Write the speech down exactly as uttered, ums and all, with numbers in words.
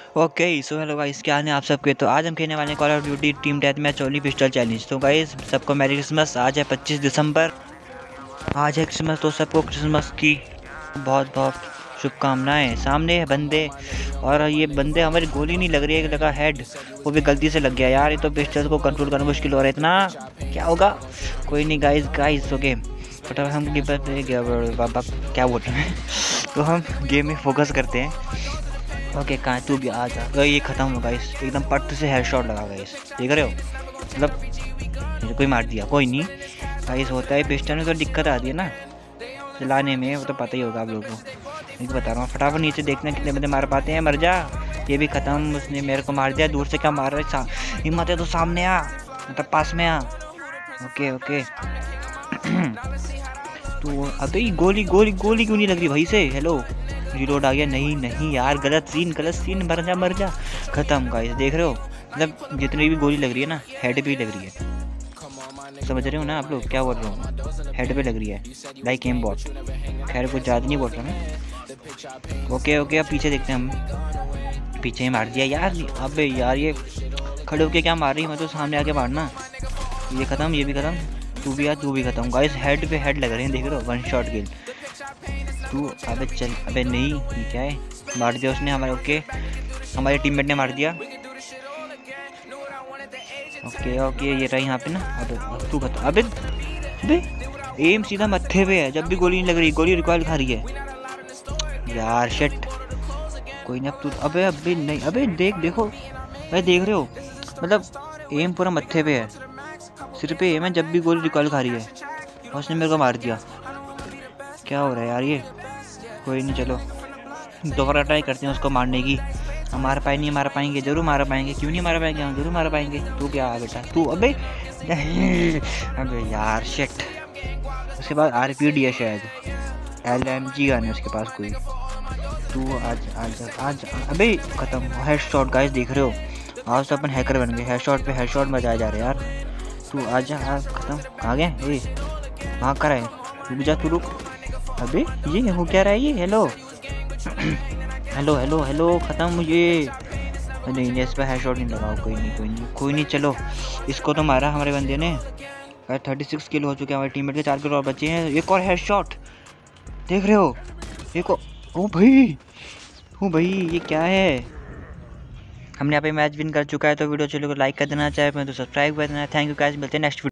Okay so hello guys, क्या हाल है आप सबके। तो आज हम खेलने वाले हैं Call of Duty team death match only pistol challenge. तो गाइस सबको मैरी क्रिसमस। आज है पच्चीस दिसंबर, आज है क्रिसमस। तो सबको क्रिसमस की बहुत बहुत शुभकामनाएं। सामने है बंदे, और ये बंदे हमारी गोली नहीं लग रही है, लगा हेड, वो भी गलती से लग गया यार। ये तो पिस्टल को कंट्रोल करना मुश्किल हो रहा है इतना, क्या होगा। कोई नहीं गाइस गाइस ओके फटाफट हम गेम पर बाबा क्या बोल रहे हैं तो हम गेम में फोकस करते हैं। ओके कहाँ तू भी आ जा। तो ये खत्म हो गाइस, एकदम पट से हेडशॉट लगा गाइस, देख रहे हो। मतलब मुझे कोई मार दिया, कोई नहीं गाइस, होता है पिस्टल में तो दिक्कत आती है ना चलाने में, वो तो पता ही होगा आप लोगों को। मैं बता रहा हूँ फटाफट नीचे देखना कितने बंदे मार पाते हैं। मर जा, ये भी खत्म, उसने मेरे को मार दिया। दूर से क्या मार रहा है, हिम्मत है तो सामने आ, मतलब पास में आ। ओके ओके तो अबे गोली गोली गोली क्यों नहीं लग रही भाई से। हेलो रिलोड आ गया। नहीं नहीं यार, गलत सीन गलत सीन, मर जा मर जा। खत्म गाइस, देख रहे हो मतलब जितनी भी गोली लग रही है ना हेड पे ही लग रही है, समझ रहे हो ना आप लोग क्या बोल रहा हूँ, हेड पे लग रही है लाइक एम बॉट। खैर कुछ ज़्यादा नहीं बोल रहा मैं। ओके ओके अब पीछे देखते हैं हम। पीछे ही मार दिया यार। अबे यार ये खड़े होके क्या मार रही है, मैं तो सामने आके मारना। ये खत्म, ये भी खत्म, तू भी यार तू भी खत्म। गाइस हेड पे हेड लग रहे हैं, देख रहे हो, वन शॉट किल। तू अबे चल, अबे नहीं ये क्या है, मार दिया उसने हमारे। ओके हमारे टीममेट ने मार दिया। ओके ओके ये रहा यहाँ पे ना। अबे तू खत्म। अबे अबे एम सीधा मत्थे पे है, जब भी गोली नहीं लग रही, गोली रिकॉइल खा रही है यार। शिट कोई नहीं अब तू। अबे अबे नहीं, अबे देख देखो भाई, देख रहे हो मतलब एम पूरा मत्थे पे है, सिर पे एम है, जब भी गोली रिकॉइल खा रही है। उसने मेरे को मार दिया, क्या हो रहा है यार ये। कोई नहीं चलो दोबारा ट्राई करते हैं उसको मारने की। हम मार पाए नहीं मार पाएंगे, जरूर मार पाएंगे, क्यों नहीं मार पाएंगे, हम जरूर मार पाएंगे। तू क्या आ बेटा तू। अबे अबे यार शिट। उसके बाद आर पी डी है शायद, एल एम जी गन है उसके पास कोई। तू आज आज आज अबे खत्म। हेड शॉट गाइस, देख रहे हो आज तो अपन हैकर बन गए, हेड शॉट पे हेड शॉट बजाए जा रहे यार। तू आजा आज खत्म। आ गए ए वहाँ कर है, रुक जा तू रुक। अबे ये हो क्या रहा है ये। हेलो हेलो हेलो हेलो खत्म ये। नहीं नहीं इस पर हेड शॉट नहीं लगाओ, कोई नहीं कोई नहीं कोई नहीं चलो। इसको तो मारा हमारे बंदे ने। थर्टी सिक्स किल हो चुके हैं हमारे टीममेट के, चार किल और बचे हैं। एक और हेड शॉट, देख रहे हो एक और। ओ भाई ओ भाई ये क्या है। हमने यहाँ पे मैच विन कर चुका है। तो वीडियो चलो लाइक कर देना, चाहे तो सब्सक्राइब कर देना। थैंक यू गाइस, मिलते हैं नेक्स्ट वीडियो।